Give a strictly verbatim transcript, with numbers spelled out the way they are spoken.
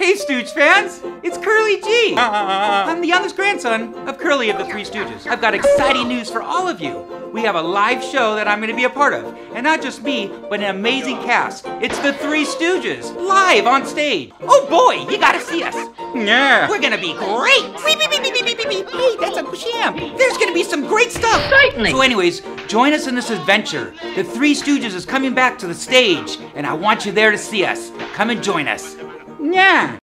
Hey, Stooge fans! It's Curly G! I'm the youngest grandson of Curly of the Three Stooges. I've got exciting news for all of you. We have a live show that I'm going to be a part of. And not just me, but an amazing cast. It's the Three Stooges, live on stage. Oh boy, you gotta see us. Yeah. We're going to be great! Hey, that's Uncle Sham. There's going to be some great stuff. Certainly. So anyways, join us in this adventure. The Three Stooges is coming back to the stage, and I want you there to see us. Come and join us. Yeah.